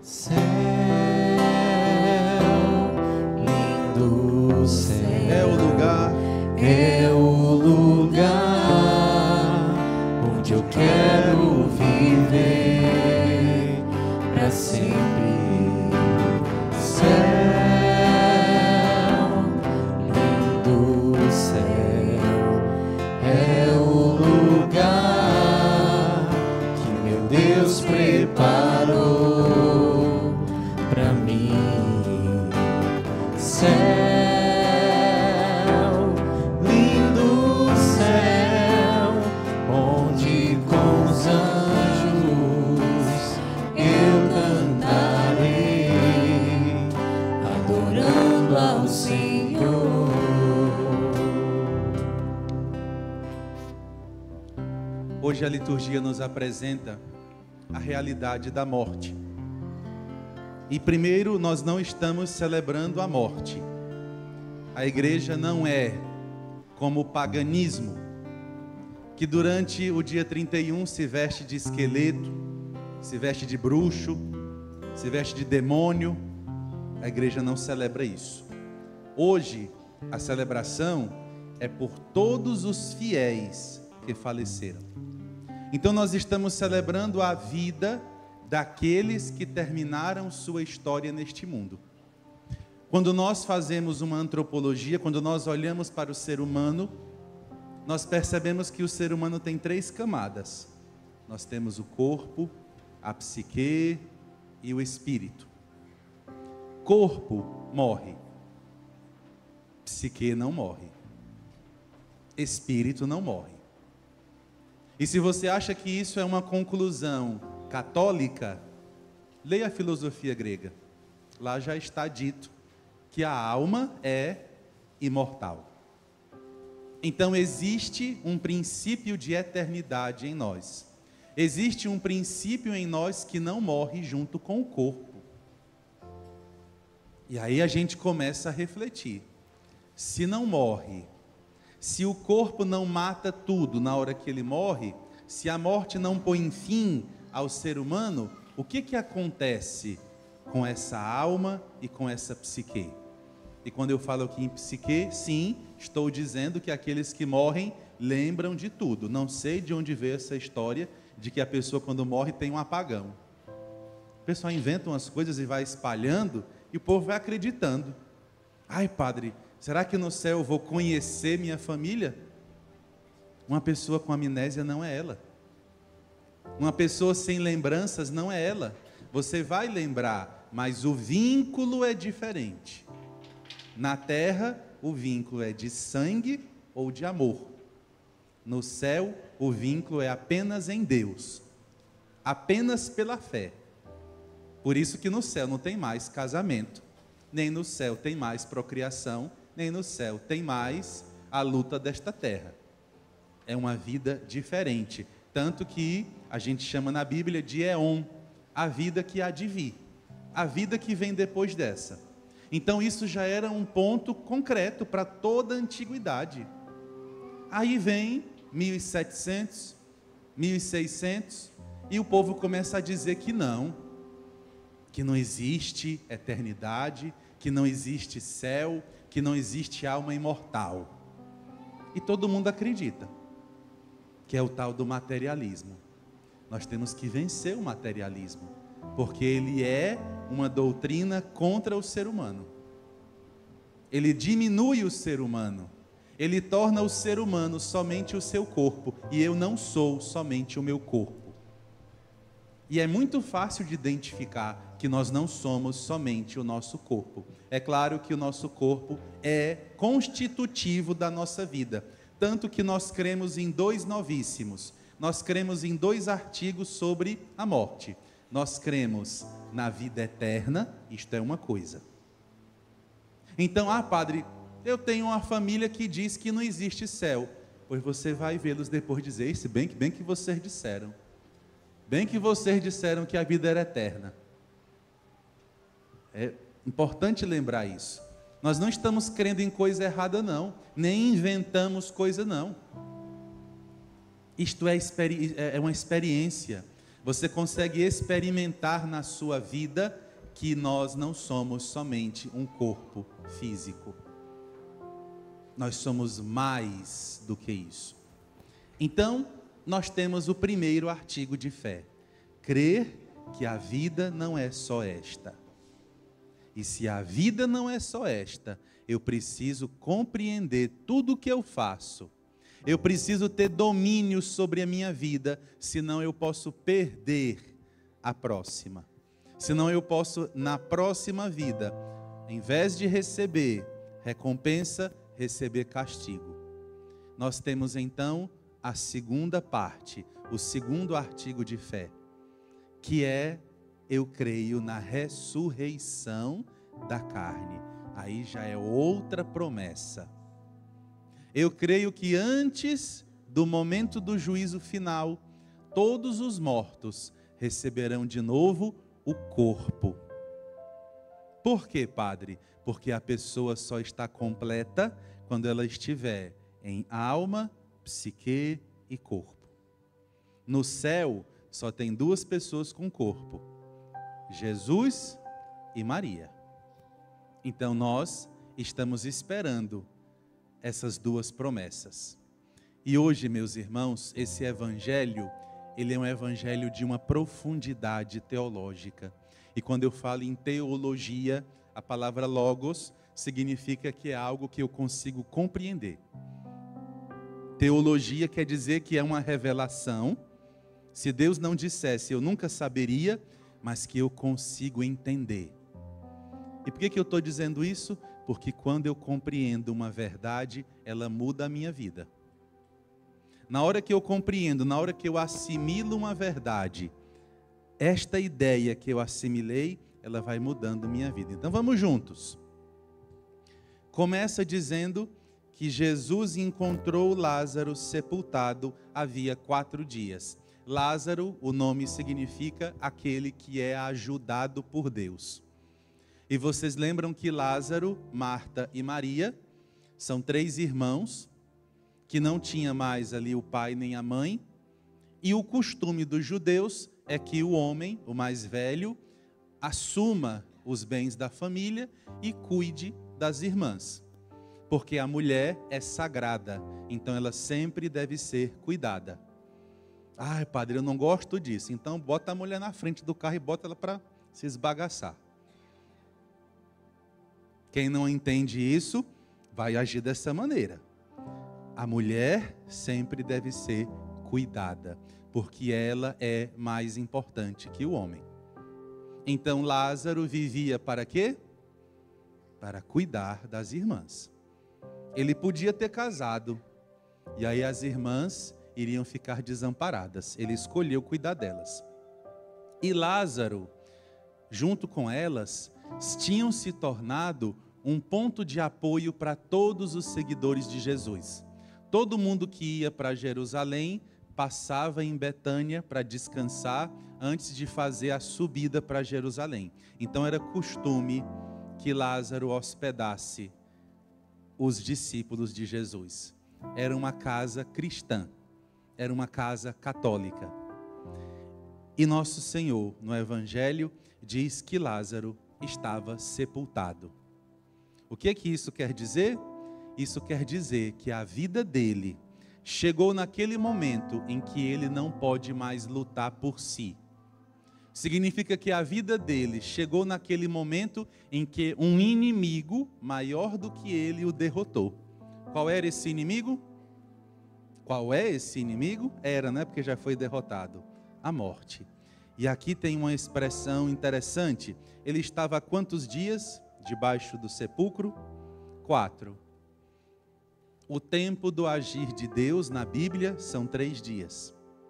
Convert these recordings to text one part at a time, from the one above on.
Céu, lindo céu, é o lugar onde eu quero viver para sempre. Céu, lindo céu, é o lugar que meu Deus preparou para mim. Céu, lindo céu, onde com os anjos eu cantarei, adorando ao Senhor. Hoje a liturgia nos apresenta a realidade da morte. E primeiro, nós não estamos celebrando a morte. A igreja não é como o paganismo, que durante o dia 31 se veste de esqueleto, se veste de bruxo, se veste de demônio. A igreja não celebra isso. Hoje, a celebração é por todos os fiéis que faleceram. Então nós estamos celebrando a vida daqueles que terminaram sua história neste mundo. Quando nós fazemos uma antropologia, quando nós olhamos para o ser humano, nós percebemos que o ser humano tem 3 camadas. Nós temos o corpo, a psique e o espírito. Corpo morre, psique não morre, espírito não morre. E se você acha que isso é uma conclusão católica, leia a filosofia grega. Lá já está dito que a alma é imortal. Então existe um princípio de eternidade em nós. Existe um princípio em nós que não morre junto com o corpo. E aí a gente começa a refletir. Se não morre, se o corpo não mata tudo na hora que ele morre, se a morte não põe fim ao ser humano, o que acontece com essa alma e com essa psique? E quando eu falo aqui em psique, sim, estou dizendo que aqueles que morrem lembram de tudo. Não sei de onde veio essa história de que a pessoa quando morre tem um apagão. O pessoal inventa umas coisas e vai espalhando e o povo vai acreditando. Ai, padre, será que no céu eu vou conhecer minha família? Uma pessoa com amnésia não é ela. Uma pessoa sem lembranças não é ela. Você vai lembrar, mas o vínculo é diferente. Na terra, o vínculo é de sangue ou de amor. No céu, o vínculo é apenas em Deus. Apenas pela fé. Por isso que no céu não tem mais casamento. Nem no céu tem mais procriação. Nem no céu tem mais a luta desta terra. É uma vida diferente. Tanto que a gente chama na Bíblia de éon, a vida que há de vir, a vida que vem depois dessa. Então isso já era um ponto concreto para toda a antiguidade. Aí vem 1700, 1600, e o povo começa a dizer que não existe eternidade, que não existe céu, que não existe alma imortal. E todo mundo acredita, que é o tal do materialismo. Nós temos que vencer o materialismo, porque ele é uma doutrina contra o ser humano. Ele diminui o ser humano, ele torna o ser humano somente o seu corpo, e eu não sou somente o meu corpo. E é muito fácil de identificar que nós não somos somente o nosso corpo. É claro que o nosso corpo é constitutivo da nossa vida, tanto que nós cremos em 2 novíssimos. Nós cremos em 2 artigos sobre a morte. Nós cremos na vida eterna, isto é uma coisa. Então, padre, eu tenho uma família que diz que não existe céu. Pois você vai vê-los depois dizer isso, bem que vocês disseram. Bem que vocês disseram que a vida era eterna. É importante lembrar isso. Nós não estamos crendo em coisa errada não, nem inventamos coisa não. Isto é uma experiência. você consegue experimentar na sua vida que nós não somos somente um corpo físico. Nós somos mais do que isso. Então, nós temos o primeiro artigo de fé: crer que a vida não é só esta. E se a vida não é só esta, eu preciso compreender tudo o que eu faço. Eu preciso ter domínio sobre a minha vida, senão eu posso perder a próxima. Senão eu posso, na próxima vida, em vez de receber recompensa, receber castigo. Nós temos então a segunda parte, o segundo artigo de fé, que é: eu creio na ressurreição da carne. Aí já é outra promessa. Eu creio que antes do momento do juízo final, todos os mortos receberão de novo o corpo. Por quê, padre? Porque a pessoa só está completa quando ela estiver em alma, psique e corpo. No céu, só tem duas pessoas com corpo: Jesus e Maria. Então nós estamos esperando essas duas promessas. E hoje, meus irmãos, esse evangelho, ele é um evangelho de uma profundidade teológica. E quando eu falo em teologia, a palavra logos significa que é algo que eu consigo compreender. Teologia quer dizer que é uma revelação. Se Deus não dissesse, eu nunca saberia, mas que eu consigo entender. E por que eu estou dizendo isso? Porque quando eu compreendo uma verdade, ela muda a minha vida. Na hora que eu compreendo, na hora que eu assimilo uma verdade, esta ideia que eu assimilei, ela vai mudando minha vida. Então vamos juntos. Começa dizendo que Jesus encontrou Lázaro sepultado havia 4 dias. Lázaro, o nome significa aquele que é ajudado por Deus. E vocês lembram que Lázaro, Marta e Maria são 3 irmãos que não tinha mais ali o pai nem a mãe. E o costume dos judeus é que o homem, o mais velho, assuma os bens da família e cuide das irmãs. Porque a mulher é sagrada, então ela sempre deve ser cuidada. Ai, padre, eu não gosto disso. Então bota a mulher na frente do carro e bota ela para se esbagaçar. Quem não entende isso, vai agir dessa maneira. A mulher sempre deve ser cuidada, porque ela é mais importante que o homem. Então Lázaro vivia para quê? Para cuidar das irmãs. Ele podia ter casado, e aí as irmãs iriam ficar desamparadas. Ele escolheu cuidar delas. E Lázaro, junto com elas, tinham se tornado um ponto de apoio para todos os seguidores de Jesus. Todo mundo que ia para Jerusalém passava em Betânia para descansar antes de fazer a subida para Jerusalém. Então era costume que Lázaro hospedasse os discípulos de Jesus. Era uma casa cristã, era uma casa católica. E nosso Senhor, no Evangelho, diz que Lázaro estava sepultado. O que é que isso quer dizer? Isso quer dizer que a vida dele chegou naquele momento em que ele não pode mais lutar por si. Significa que a vida dele chegou naquele momento em que um inimigo maior do que ele o derrotou. Qual era esse inimigo? Qual é esse inimigo? Era, né? Porque já foi derrotado. A morte. E aqui tem uma expressão interessante. Ele estava há quantos dias debaixo do sepulcro? 4. O tempo do agir de Deus na Bíblia são 3 dias.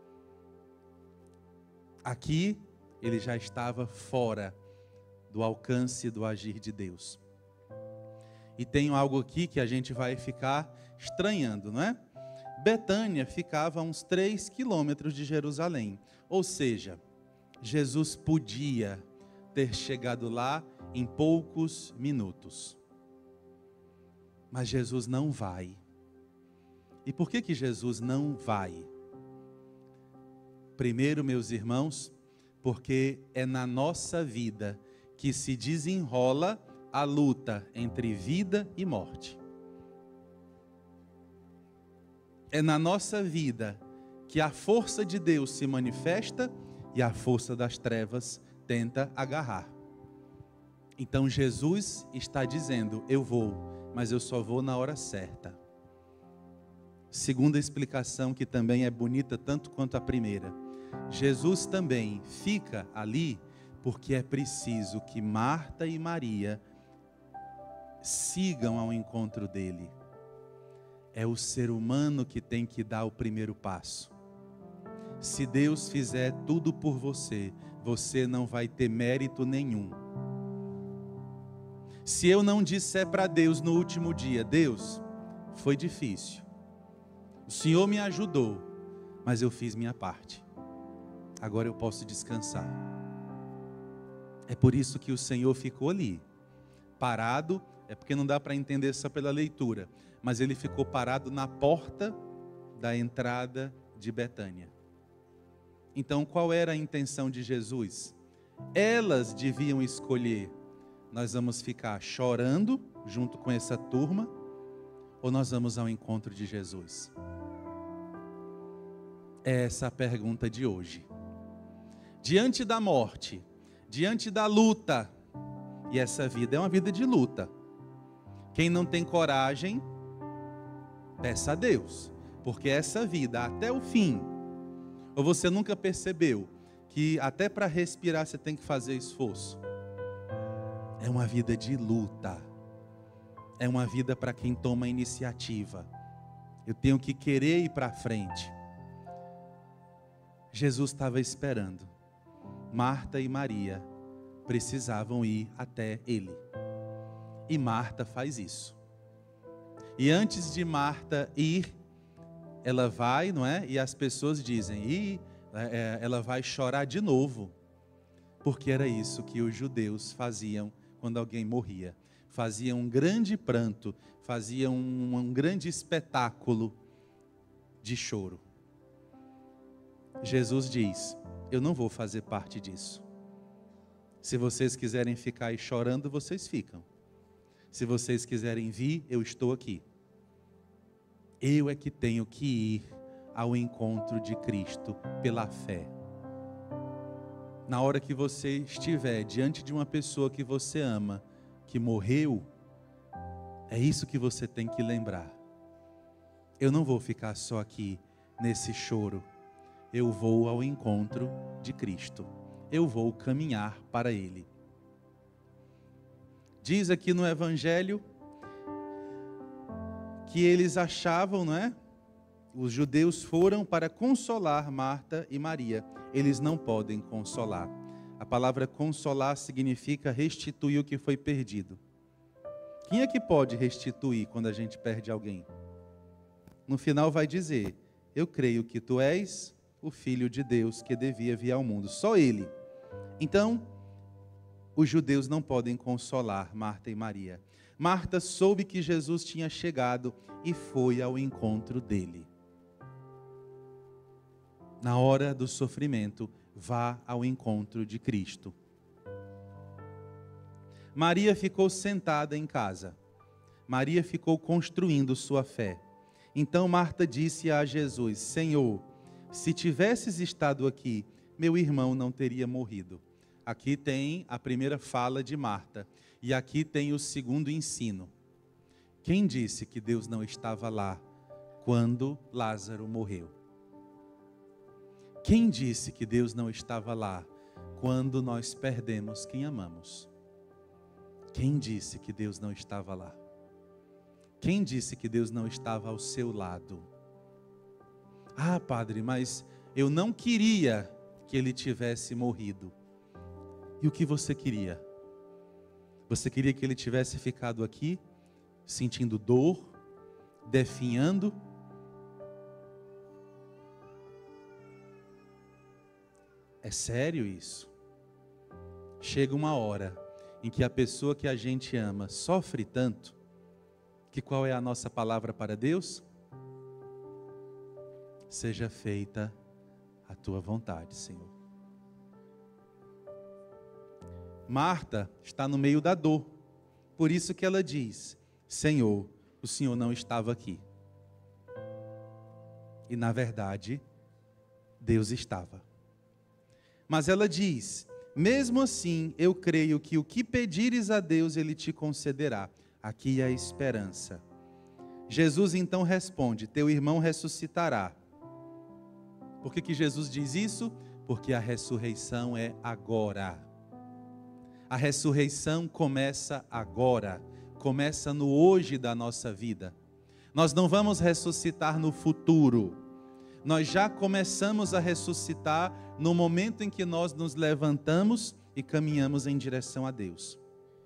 Aqui ele já estava fora do alcance do agir de Deus. E tem algo aqui que a gente vai ficar estranhando, não é? Betânia ficava a uns 3 quilômetros de Jerusalém. Ou seja, Jesus podia ter chegado lá em poucos minutos. Mas Jesus não vai. E por que Jesus não vai? Primeiro, meus irmãos, porque é na nossa vida que se desenrola a luta entre vida e morte. É na nossa vida que a força de Deus se manifesta e a força das trevas tenta agarrar. Então Jesus está dizendo, eu vou, mas eu só vou na hora certa. Segunda explicação, que também é bonita tanto quanto a primeira. Jesus também fica ali porque é preciso que Marta e Maria sigam ao encontro dele. É o ser humano que tem que dar o primeiro passo. Se Deus fizer tudo por você, você não vai ter mérito nenhum. Se eu não disser para Deus no último dia, Deus, foi difícil, o Senhor me ajudou, mas eu fiz minha parte, agora eu posso descansar. É por isso que o Senhor ficou ali, parado, é porque não dá para entender só pela leitura, mas ele ficou parado na porta da entrada de Betânia. Então, qual era a intenção de Jesus? Elas deviam escolher, nós vamos ficar chorando junto com essa turma, ou nós vamos ao encontro de Jesus? É essa a pergunta de hoje. Diante da morte, diante da luta, e essa vida é uma vida de luta. Quem não tem coragem, peça a Deus, porque essa vida até o fim, ou você nunca percebeu que até para respirar você tem que fazer esforço? É uma vida de luta. É uma vida para quem toma iniciativa. Eu tenho que querer ir para frente. Jesus estava esperando. Marta e Maria precisavam ir até ele. E Marta faz isso. E antes de Marta ir, ela vai, não é? E as pessoas dizem, ela vai chorar de novo. Porque era isso que os judeus faziam quando alguém morria. Faziam um grande pranto, faziam um grande espetáculo de choro. Jesus diz, eu não vou fazer parte disso. Se vocês quiserem ficar aí chorando, vocês ficam. Se vocês quiserem vir, eu estou aqui. Eu é que tenho que ir ao encontro de Cristo pela fé. Na hora que você estiver diante de uma pessoa que você ama, que morreu, é isso que você tem que lembrar. Eu não vou ficar só aqui nesse choro. Eu vou ao encontro de Cristo. Eu vou caminhar para Ele. Diz aqui no Evangelho que eles achavam, não é? Os judeus foram para consolar Marta e Maria. Eles não podem consolar. A palavra consolar significa restituir o que foi perdido. Quem é que pode restituir quando a gente perde alguém? No final vai dizer, eu creio que tu és o Filho de Deus que devia vir ao mundo. Só Ele. Então, os judeus não podem consolar Marta e Maria. Marta soube que Jesus tinha chegado e foi ao encontro dele. Na hora do sofrimento, vá ao encontro de Cristo. Maria ficou sentada em casa. Maria ficou construindo sua fé. Então Marta disse a Jesus, Senhor, se tivesses estado aqui, meu irmão não teria morrido. Aqui tem a primeira fala de Marta. E aqui tem o segundo ensino. Quem disse que Deus não estava lá quando Lázaro morreu? Quem disse que Deus não estava lá quando nós perdemos quem amamos? Quem disse que Deus não estava lá? Quem disse que Deus não estava ao seu lado? Ah, padre, mas eu não queria que ele tivesse morrido. E o que você queria? Você queria que ele tivesse ficado aqui, sentindo dor, definhando? É sério isso? Chega uma hora em que a pessoa que a gente ama sofre tanto, que qual é a nossa palavra para Deus? Seja feita a tua vontade, Senhor. Marta está no meio da dor. Por isso que ela diz: Senhor, o Senhor não estava aqui. E na verdade, Deus estava. Mas ela diz: mesmo assim, eu creio que o que pedires a Deus, Ele te concederá. Aqui é a esperança. Jesus então responde: teu irmão ressuscitará. Por que Jesus diz isso? Porque a ressurreição é agora. A ressurreição começa agora. Começa no hoje da nossa vida. Nós não vamos ressuscitar no futuro. Nós já começamos a ressuscitar no momento em que nós nos levantamos e caminhamos em direção a Deus.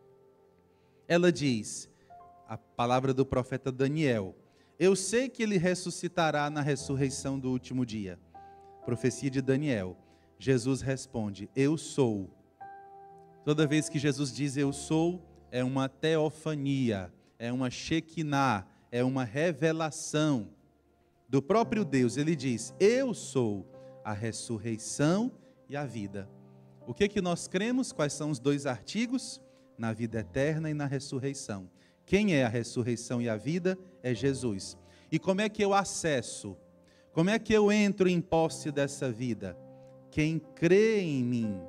Ela diz, a palavra do profeta Daniel: eu sei que ele ressuscitará na ressurreição do último dia. Profecia de Daniel. Jesus responde: eu sou. Toda vez que Jesus diz eu sou, é uma teofania, é uma shekinah, é uma revelação do próprio Deus. Ele diz: eu sou a ressurreição e a vida. O que nós cremos? Quais são os dois artigos? Na vida eterna e na ressurreição. Quem é a ressurreição e a vida? É Jesus. E como é que eu acesso? Como é que eu entro em posse dessa vida? Quem crê em mim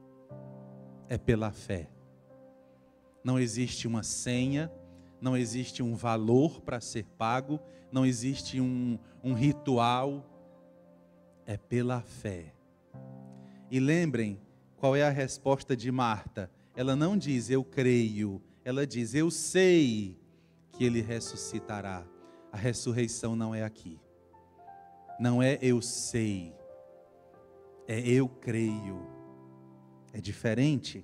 é pela fé. Não existe uma senha, não existe um valor para ser pago, não existe um ritual, é pela fé. E lembrem, qual é a resposta de Marta? Ela não diz eu creio, ela diz eu sei que ele ressuscitará. A ressurreição não é aqui. Não é eu sei, é eu creio. É diferente.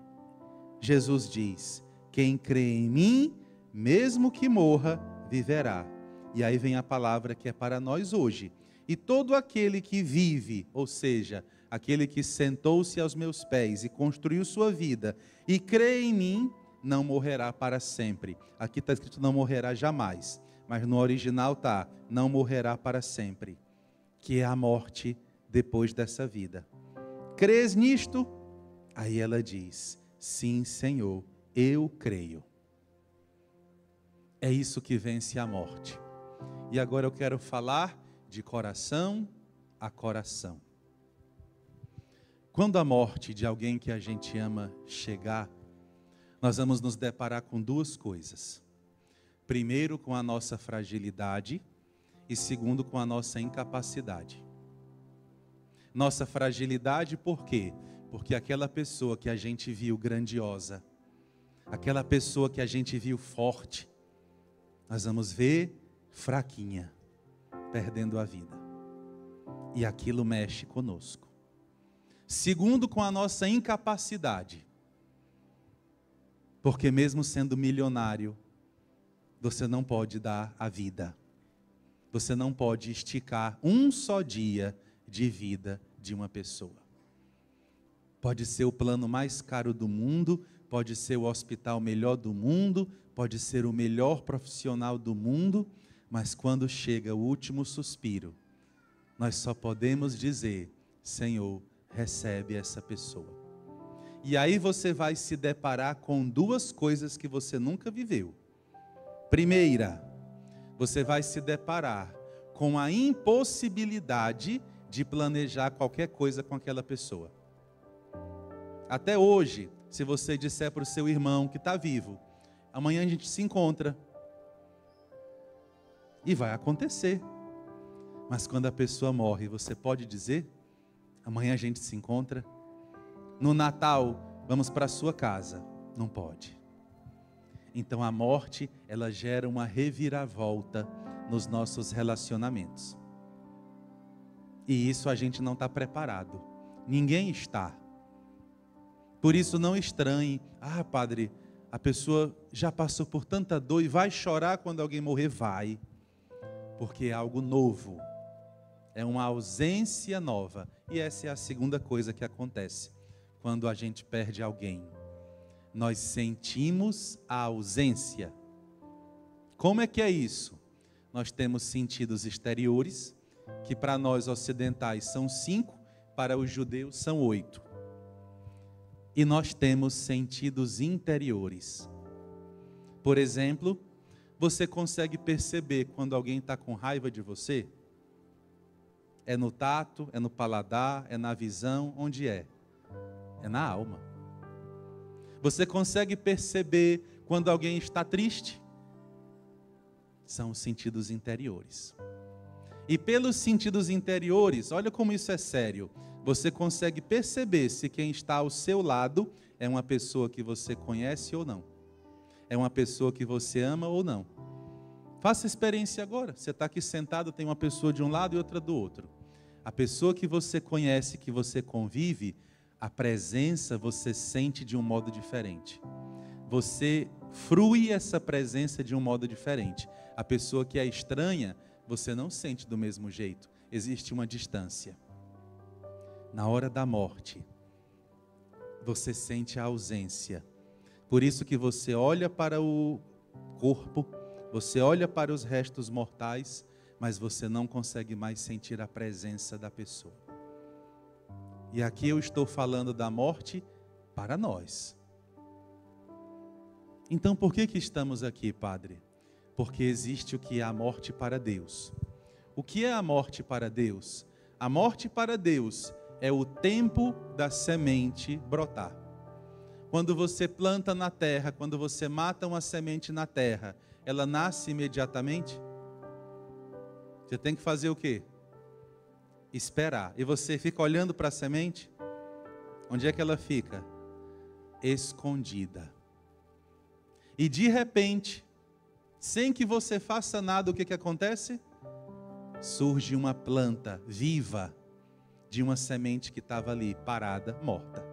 Jesus diz: quem crê em mim, mesmo que morra, viverá. E aí vem a palavra que é para nós hoje. E todo aquele que vive, ou seja, aquele que sentou-se aos meus pés e construiu sua vida, e crê em mim, não morrerá para sempre. Aqui está escrito não morrerá jamais, mas no original está não morrerá para sempre, que é a morte depois dessa vida. Crês nisto? Aí ela diz: sim, Senhor, eu creio. É isso que vence a morte. E agora eu quero falar de coração a coração. Quando a morte de alguém que a gente ama chegar, nós vamos nos deparar com duas coisas. Primeiro, com a nossa fragilidade, e segundo, com a nossa incapacidade. Nossa fragilidade, por quê? Porque aquela pessoa que a gente viu grandiosa, aquela pessoa que a gente viu forte, nós vamos ver fraquinha, perdendo a vida. E aquilo mexe conosco. Segundo, com a nossa incapacidade. Porque mesmo sendo milionário, você não pode dar a vida. Você não pode esticar um só dia de vida de uma pessoa. Pode ser o plano mais caro do mundo, pode ser o hospital melhor do mundo, pode ser o melhor profissional do mundo, mas quando chega o último suspiro, nós só podemos dizer: Senhor, recebe essa pessoa. E aí você vai se deparar com duas coisas que você nunca viveu. Primeira, você vai se deparar com a impossibilidade de planejar qualquer coisa com aquela pessoa. Até hoje, se você disser para o seu irmão que está vivo: amanhã a gente se encontra. E vai acontecer. Mas quando a pessoa morre, você pode dizer: amanhã a gente se encontra? No Natal, vamos para a sua casa. Não pode. Então a morte, ela gera uma reviravolta nos nossos relacionamentos. E isso a gente não está preparado. Ninguém está. Por isso não estranhe: ah, padre, a pessoa já passou por tanta dor e vai chorar quando alguém morrer? Vai. Porque é algo novo. É uma ausência nova. E essa é a segunda coisa que acontece quando a gente perde alguém. Nós sentimos a ausência. Como é que é isso? Nós temos sentidos exteriores, que para nós ocidentais são 5, para os judeus são 8. E nós temos sentidos interiores. Por exemplo, você consegue perceber quando alguém está com raiva de você? É no tato, é no paladar, é na visão, onde é? É na alma. Você consegue perceber quando alguém está triste? São os sentidos interiores. E pelos sentidos interiores, olha como isso é sério. Você consegue perceber se quem está ao seu lado é uma pessoa que você conhece ou não. É uma pessoa que você ama ou não. Faça a experiência agora. Você está aqui sentado, tem uma pessoa de um lado e outra do outro. A pessoa que você conhece, que você convive, a presença você sente de um modo diferente. Você frui essa presença de um modo diferente. A pessoa que é estranha, você não sente do mesmo jeito. Existe uma distância. Na hora da morte, você sente a ausência. Por isso que você olha para o corpo, você olha para os restos mortais, mas você não consegue mais sentir a presença da pessoa. E aqui eu estou falando da morte para nós. Então por que estamos aqui, Padre? Porque existe o que é a morte para Deus. O que é a morte para Deus? A morte para Deus é o tempo da semente brotar. Quando você planta na terra, quando você mata uma semente na terra, ela nasce imediatamente? Você tem que fazer o quê? Esperar. E você fica olhando para a semente? Onde é que ela fica? Escondida. E de repente, sem que você faça nada, o que acontece? Surge uma planta viva de uma semente que estava ali, parada, morta.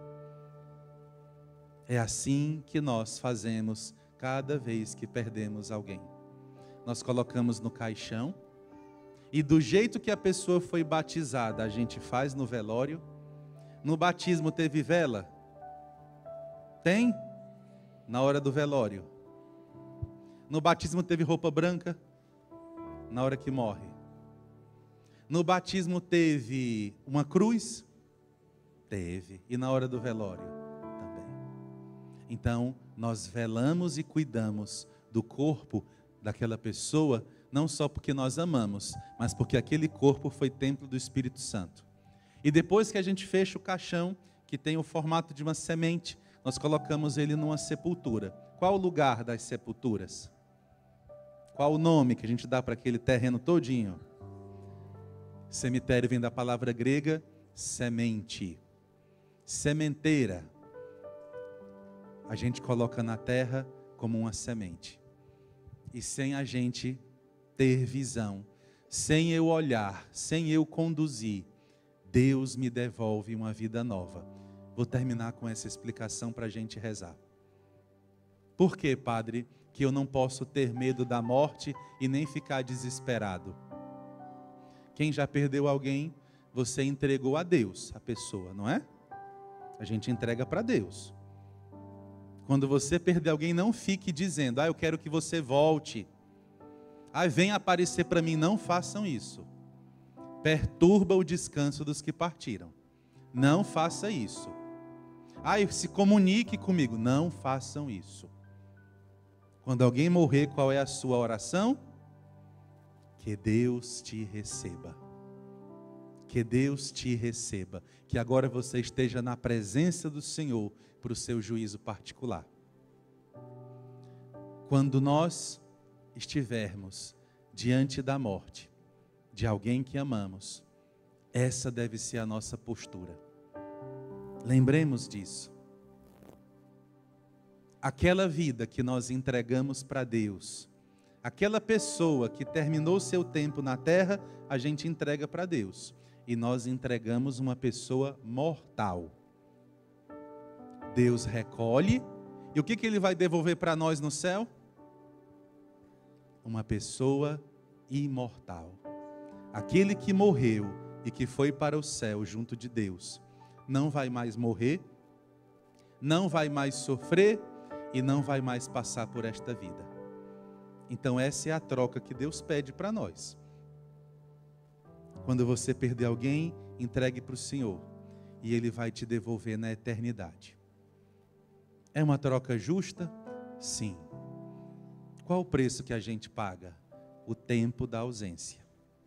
É assim que nós fazemos cada vez que perdemos alguém. Nós colocamos no caixão, e do jeito que a pessoa foi batizada, a gente faz no velório. No batismo teve vela? Tem? Na hora do velório. No batismo teve roupa branca? Na hora que morre. No batismo teve uma cruz? Teve. E na hora do velório? Também. Então, nós velamos e cuidamos do corpo daquela pessoa, não só porque nós amamos, mas porque aquele corpo foi templo do Espírito Santo. E depois que a gente fecha o caixão, que tem o formato de uma semente, nós colocamos ele numa sepultura. Qual o lugar das sepulturas? Qual o nome que a gente dá para aquele terreno todinho? Cemitério vem da palavra grega semente. Sementeira. A gente coloca na terra como uma semente. E sem a gente ter visão, sem eu olhar, sem eu conduzir, Deus me devolve uma vida nova. Vou terminar com essa explicação para a gente rezar. Por que, Padre, que eu não posso ter medo da morte e nem ficar desesperado? Quem já perdeu alguém, você entregou a Deus, a pessoa, não é? A gente entrega para Deus. Quando você perder alguém, não fique dizendo, eu quero que você volte. Vem aparecer para mim, não façam isso. Perturba o descanso dos que partiram. Não faça isso. Se comunique comigo. Não façam isso. Quando alguém morrer, qual é a sua oração? Que Deus te receba. Que Deus te receba. Que agora você esteja na presença do Senhor para o seu juízo particular. Quando nós estivermos diante da morte de alguém que amamos, essa deve ser a nossa postura. Lembremos disso. Aquela vida que nós entregamos para Deus, aquela pessoa que terminou seu tempo na terra, a gente entrega para Deus. E nós entregamos uma pessoa mortal. Deus recolhe, e o que Ele vai devolver para nós no céu? Uma pessoa imortal. Aquele que morreu e que foi para o céu junto de Deus, não vai mais morrer, não vai mais sofrer e não vai mais passar por esta vida. Então essa é a troca que Deus pede para nós. Quando você perder alguém, entregue para o Senhor e Ele vai te devolver na eternidade. É uma troca justa? Sim. Qual o preço que a gente paga? O tempo da ausência.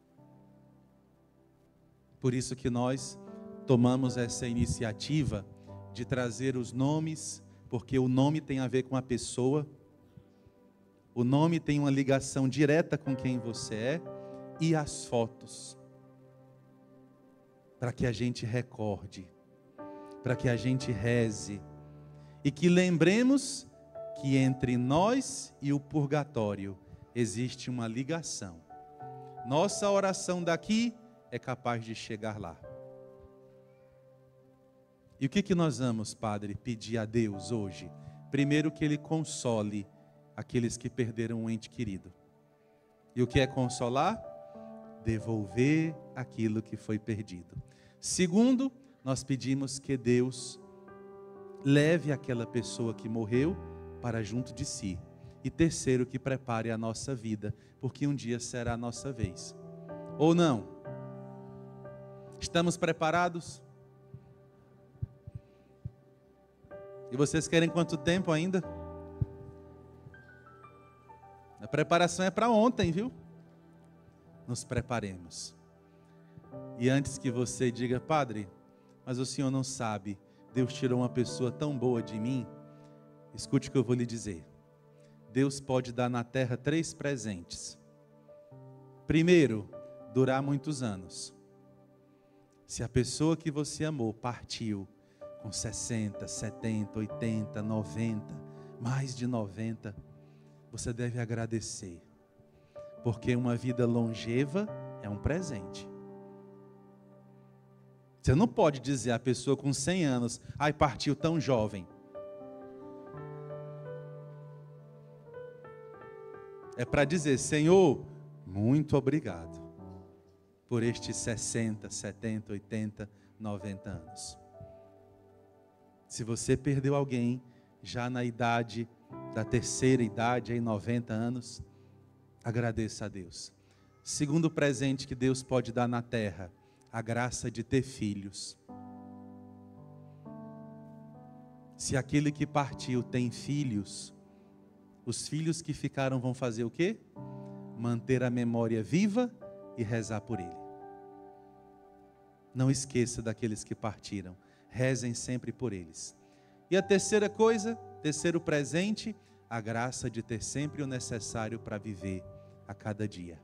Por isso que nós tomamos essa iniciativa de trazer os nomes, porque o nome tem a ver com a pessoa, o nome tem uma ligação direta com quem você é, e as fotos, para que a gente recorde, para que a gente reze, e que lembremos que entre nós e o purgatório existe uma ligação. Nossa oração daqui é capaz de chegar lá. E o que nós vamos, Padre, pedir a Deus hoje? Primeiro, que Ele console aqueles que perderam um ente querido. E o que é consolar? Devolver aquilo que foi perdido. Segundo, nós pedimos que Deus leve aquela pessoa que morreu para junto de si. E terceiro, que prepare a nossa vida, porque um dia será a nossa vez. Ou não? Estamos preparados? E vocês querem quanto tempo ainda? A preparação é para ontem, viu? Nos preparemos. E antes que você diga, Padre, mas o senhor não sabe, Deus tirou uma pessoa tão boa de mim. Escute o que eu vou lhe dizer. Deus pode dar na terra 3 presentes. Primeiro, durar muitos anos. Se a pessoa que você amou partiu com 60, 70, 80, 90, mais de 90, você deve agradecer. Porque uma vida longeva é um presente. Você não pode dizer a pessoa com 100 anos, ai, partiu tão jovem. É para dizer, Senhor, muito obrigado por estes 60, 70, 80, 90 anos. Se você perdeu alguém já na idade da terceira idade, em 90 anos, agradeça a Deus. Segundo presente que Deus pode dar na terra, a graça de ter filhos. Se aquele que partiu tem filhos, os filhos que ficaram vão fazer o quê? Manter a memória viva e rezar por ele. Não esqueça daqueles que partiram. Rezem sempre por eles. E a terceira coisa, terceiro presente, a graça de ter sempre o necessário para viver a cada dia.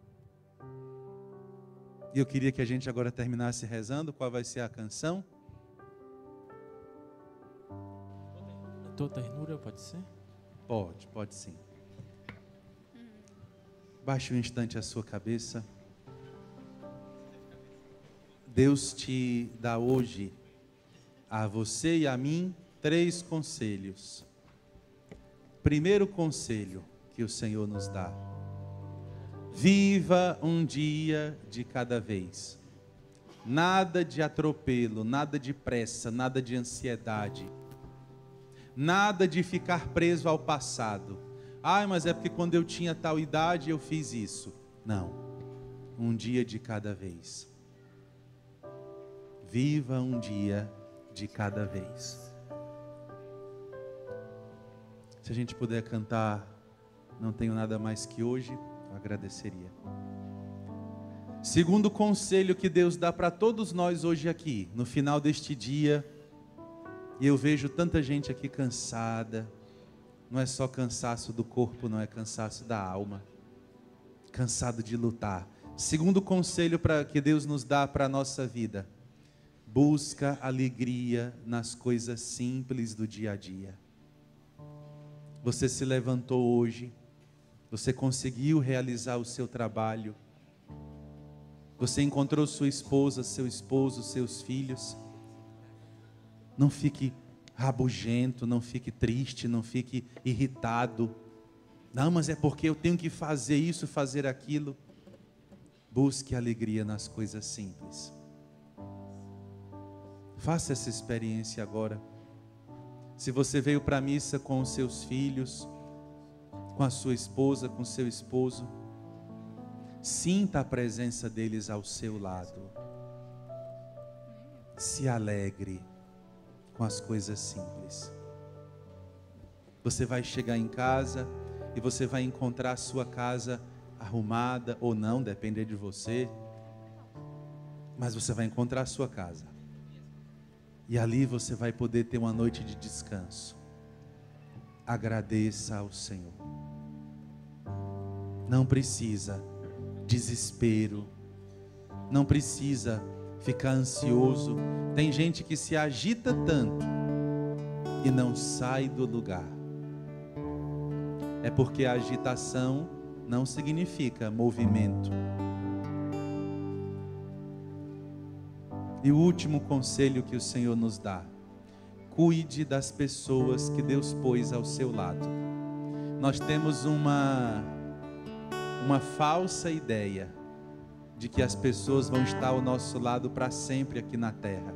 E eu queria que a gente agora terminasse rezando. Qual vai ser a canção? A tua ternura pode ser? Pode sim. Baixe um instante a sua cabeça. Deus te dá hoje, a você e a mim, 3 conselhos. Primeiro conselho que o Senhor nos dá: viva um dia de cada vez. Nada de atropelo, nada de pressa, nada de ansiedade. Nada de ficar preso ao passado. Ai, mas é porque quando eu tinha tal idade eu fiz isso. Não. Um dia de cada vez. Viva um dia de cada vez. Se a gente puder cantar Não Tenho Nada Mais Que Hoje, eu agradeceria. Segundo conselho que Deus dá para todos nós hoje aqui, no final deste dia, e eu vejo tanta gente aqui cansada. Não é só cansaço do corpo, não, é cansaço da alma. Cansado de lutar. Segundo conselho que Deus nos dá para a nossa vida: busca alegria nas coisas simples do dia a dia. Você se levantou hoje, você conseguiu realizar o seu trabalho, você encontrou sua esposa, seu esposo, seus filhos. Não fique rabugento, não fique triste, não fique irritado. Não, mas é porque eu tenho que fazer isso, fazer aquilo. Busque alegria nas coisas simples. Faça essa experiência agora. Se você veio para a missa com os seus filhos, com a sua esposa, com o seu esposo, sinta a presença deles ao seu lado. Se alegre com as coisas simples. Você vai chegar em casa e você vai encontrar a sua casa arrumada ou não, depende de você. Mas você vai encontrar a sua casa. E ali você vai poder ter uma noite de descanso. Agradeça ao Senhor. Não precisa desespero. Não precisa ficar ansioso. Tem gente que se agita tanto e não sai do lugar. É porque a agitação não significa movimento. E o último conselho que o Senhor nos dá: cuide das pessoas que Deus pôs ao seu lado. Nós temos uma falsa ideia de que as pessoas vão estar ao nosso lado para sempre aqui na terra.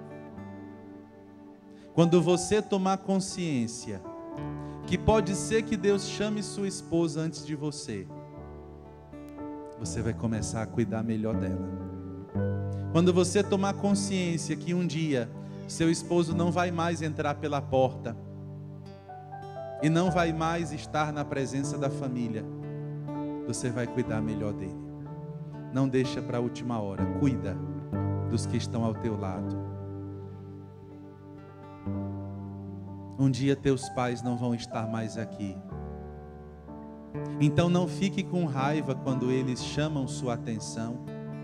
Quando você tomar consciência que pode ser que Deus chame sua esposa antes de você, você vai começar a cuidar melhor dela. Quando você tomar consciência que um dia seu esposo não vai mais entrar pela porta e não vai mais estar na presença da família, você vai cuidar melhor dele. Não deixa para a última hora, cuida dos que estão ao teu lado. Um dia teus pais não vão estar mais aqui. Então não fique com raiva quando eles chamam sua atenção.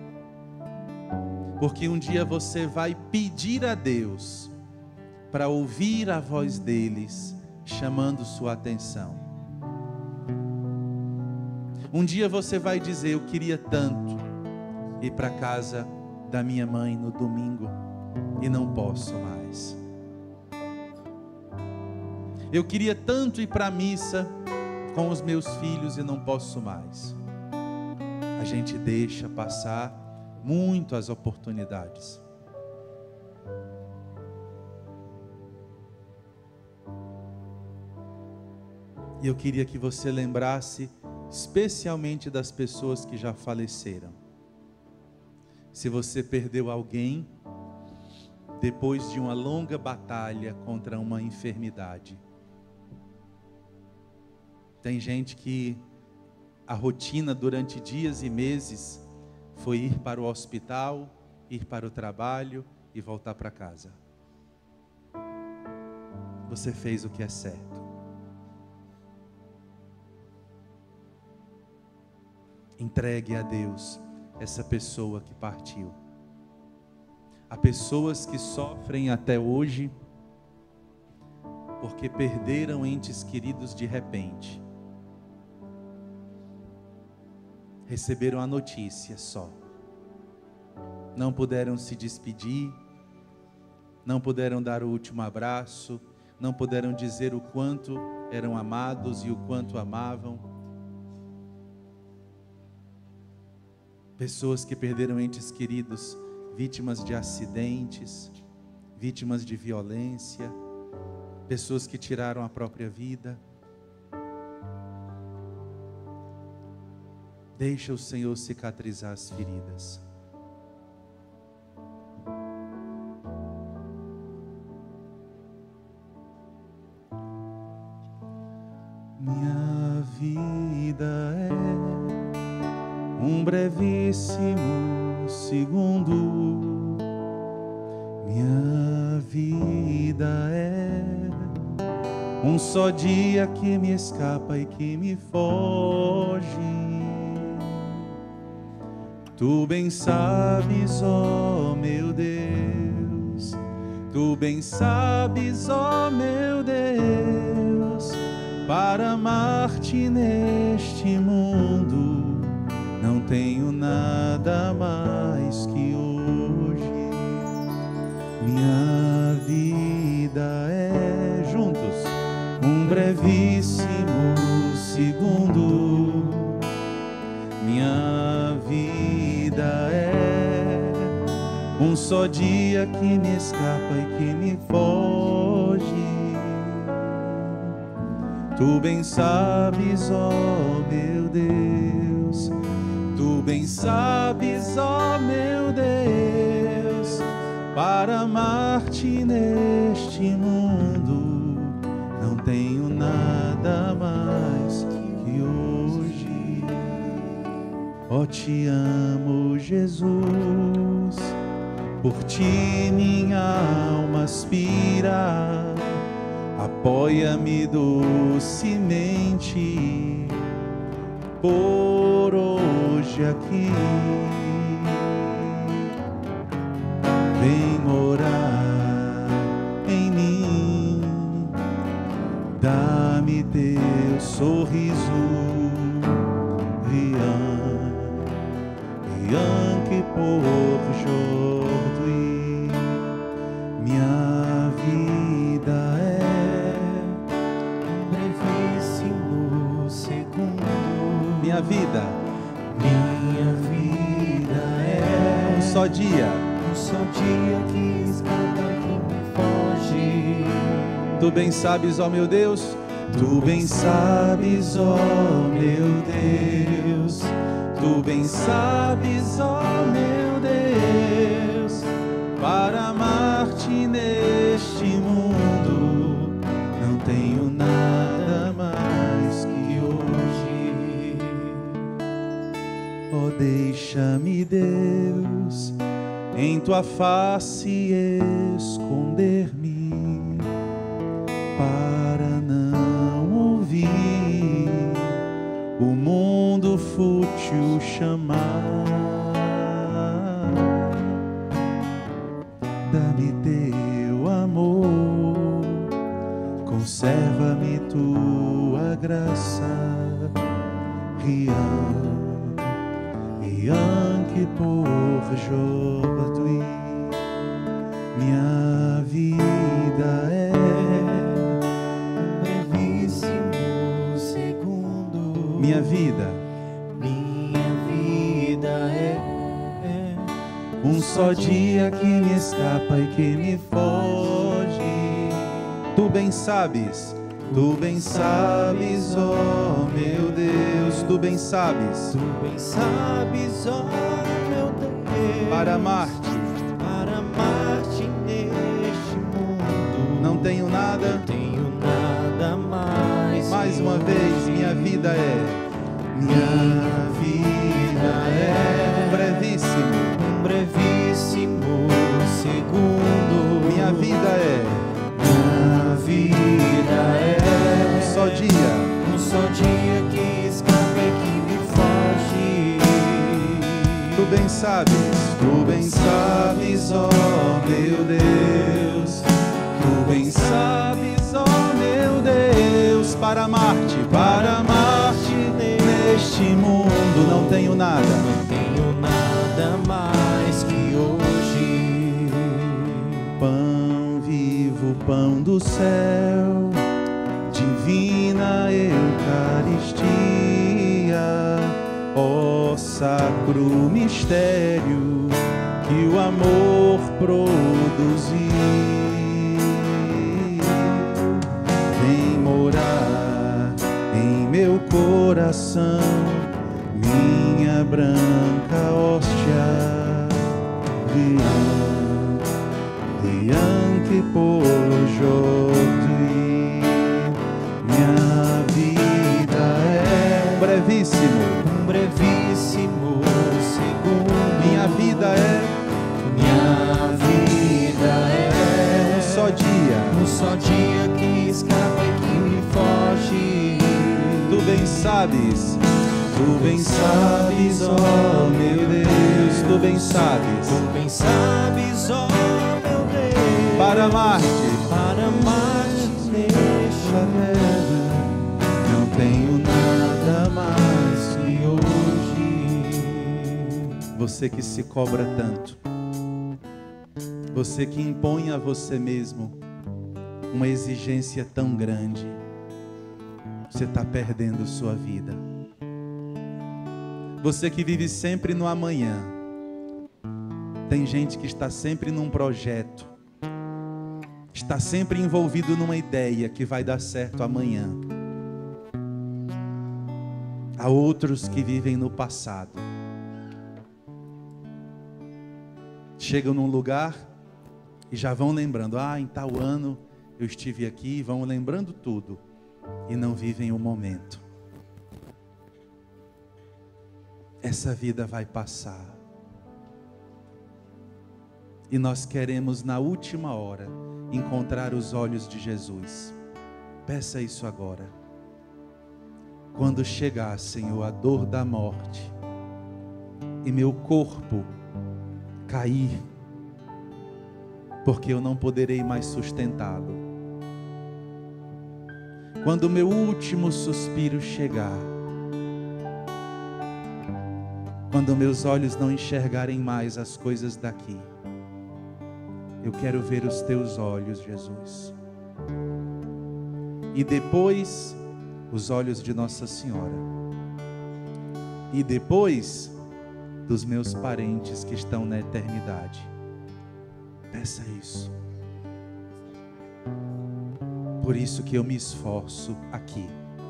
Porque um dia você vai pedir a Deus para ouvir a voz deles chamando sua atenção. Um dia você vai dizer: eu queria tanto ir para a casa da minha mãe no domingo e não posso mais. Eu queria tanto ir para a missa com os meus filhos e não posso mais. A gente deixa passar muito as oportunidades. E eu queria que você lembrasse especialmente das pessoas que já faleceram. Se você perdeu alguém depois de uma longa batalha contra uma enfermidade. Tem gente que a rotina durante dias e meses foi ir para o hospital, ir para o trabalho e voltar para casa. Você fez o que é certo. Entregue a Deus essa pessoa que partiu. Há pessoas que sofrem até hoje porque perderam entes queridos de repente. Receberam a notícia só. Não puderam se despedir, não puderam dar o último abraço, não puderam dizer o quanto eram amados e o quanto amavam. Pessoas que perderam entes queridos, vítimas de acidentes, vítimas de violência, pessoas que tiraram a própria vida. Deixa o Senhor cicatrizar as feridas. Minha vida é um brevíssimo segundo. Minha vida é um só dia que me escapa e que me foge. Tu bem sabes, ó meu Deus, tu bem sabes, ó meu Deus, para amar-te neste mundo não tenho nada mais que hoje. Minha vida é, juntos, um brevíssimo segundo. Minha vida é um só dia que me escapa e que me foge. Tu bem sabes, ó meu Deus, tu bem sabes, ó meu Deus, para amar-te neste mundo não tenho nada mais que hoje. Ó, te amo, Jesus, por ti minha alma aspira. Apoia-me docemente por hoje aqui. Vem morar em mim, dá-me teu sorriso, Rian que por Jordi, minha vida é um brevíssimo segundo. Minha vida é um só dia. Só dia que escapa que me foge. Tu bem sabes, ó meu Deus, tu bem sabes, ó meu Deus, tu bem sabes, ó meu Deus, para amar-te neste mundo não tenho nada mais que hoje. Oh, deixa-me, Deus, em tua face esconder-me, para não ouvir o mundo fútil chamar. Dá-me teu amor, conserva-me tua graça, Rian que por Jordi, minha vida é um brevíssimo segundo. Minha vida é um só dia que me escapa e que me foge. Tu bem sabes, ó meu Deus, tu bem sabes, ó meu Deus, para amar-te neste mundo não tenho nada mais. Mais uma vez, minha vida é um brevíssimo segundo. Minha vida é um só dia que escapa e que me foge. Tu bem sabes, ó meu Deus, tu bem sabes, ó meu Deus, para amar-te neste mundo não tenho nada mais que hoje. Pão vivo, pão do céu, divina Eucaristia, ó sacro mistério que o amor produziu. Vem morar em meu coração, minha branca hóstia, Rian que por Jordi, minha vida é um brevíssimo segundo. Minha vida é um só dia que escapa e que me foge. Tu bem sabes, ó meu Deus, tu bem sabes, ó meu Deus, para amar-te nesta terra não tenho nada mais que hoje. Você que se cobra tanto, você que impõe a você mesmo uma exigência tão grande, você está perdendo sua vida. Você que vive sempre no amanhã. Tem gente que está sempre num projeto, está sempre envolvido numa ideia que vai dar certo amanhã. Há outros que vivem no passado. Chegam num lugar e já vão lembrando, em tal ano eu estive aqui, vão lembrando tudo e não vivem o momento. Essa vida vai passar. E nós queremos na última hora encontrar os olhos de Jesus. Peça isso agora. Quando chegar, Senhor, a dor da morte e meu corpo cair, porque eu não poderei mais sustentá-lo. Quando o meu último suspiro chegar, quando meus olhos não enxergarem mais as coisas daqui, eu quero ver os teus olhos, Jesus. E depois, os olhos de Nossa Senhora. E depois, dos meus parentes que estão na eternidade. Peça isso. Por isso que eu me esforço aqui.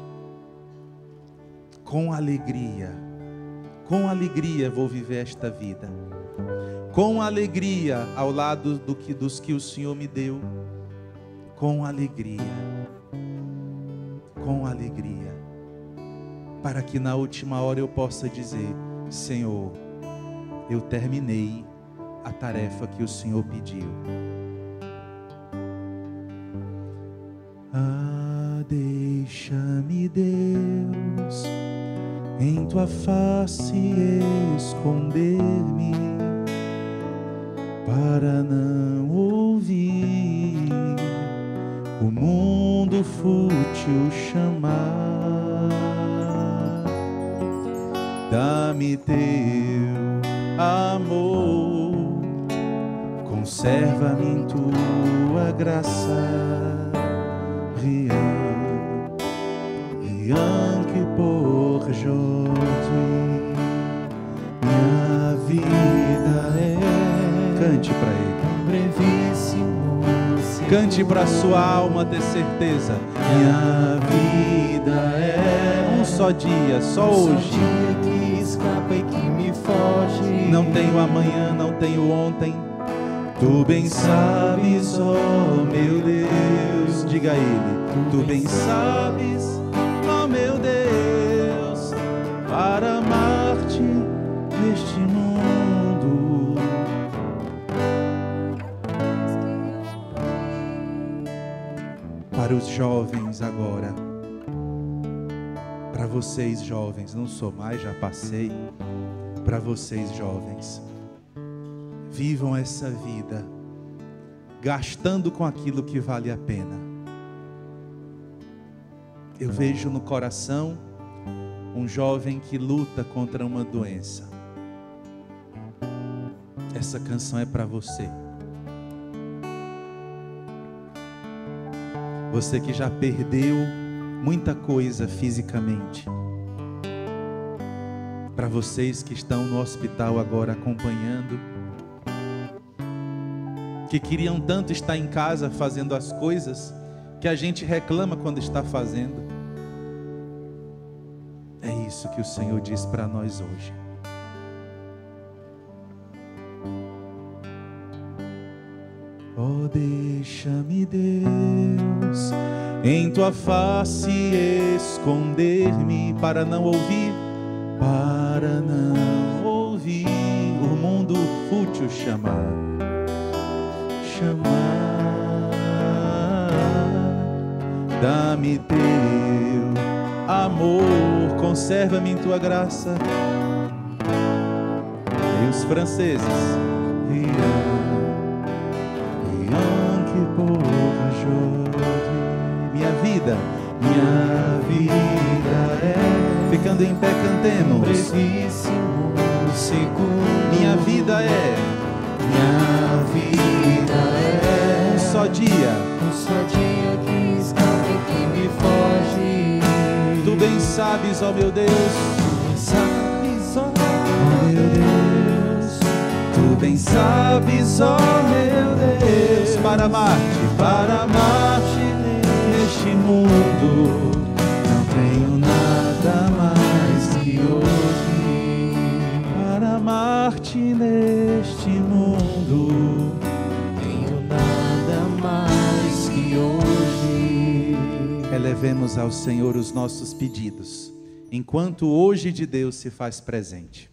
Com alegria vou viver esta vida. Com alegria ao lado dos que o Senhor me deu. Com alegria. Para que na última hora eu possa dizer: Senhor, eu terminei a tarefa que o Senhor pediu. Deixa-me, Deus, em tua face esconder-me, para não ouvir o mundo fútil chamar. Dá-me teu amor, conserva-me em tua graça. Rien que por aujourd'hui, minha vida é. Cante para Ele. Brevíssimo. Cante para sua alma ter certeza. Minha vida é um só dia, só hoje. Dia que escapa e que me foge. Não tenho amanhã, não tenho ontem. Tu bem sabes, ó meu Deus. Diga a Ele. Tu bem sabes, ó meu Deus, para amar-te neste mundo. Para os jovens agora, para vocês jovens, não sou mais, já passei. Para vocês jovens, vivam essa vida gastando com aquilo que vale a pena. Eu vejo no coração um jovem que luta contra uma doença. Essa canção é para você. Você que já perdeu muita coisa fisicamente. Para vocês que estão no hospital agora acompanhando, que queriam tanto estar em casa fazendo as coisas que a gente reclama quando está fazendo. É isso que o Senhor diz para nós hoje. Oh, deixa-me, Deus, em tua face esconder-me, para não ouvir o mundo fútil chamar. Dá-me teu amor, conserva-me em tua graça. E os franceses, minha vida é. Ficando em pé, cantemos. Brevíssimo segundo. Minha vida é. Um só dia. Um só dia que escapa e que me foge. Tu bem sabes, ó meu Deus. Tu bem sabes, ó meu Deus. Tu bem sabes, ó meu Deus, para amar-te neste mundo. Não tenho nada mais que hoje. Para amar-te neste mundo. Tenho nada mais que hoje. elevemos ao Senhor os nossos pedidos, enquanto hoje de Deus se faz presente.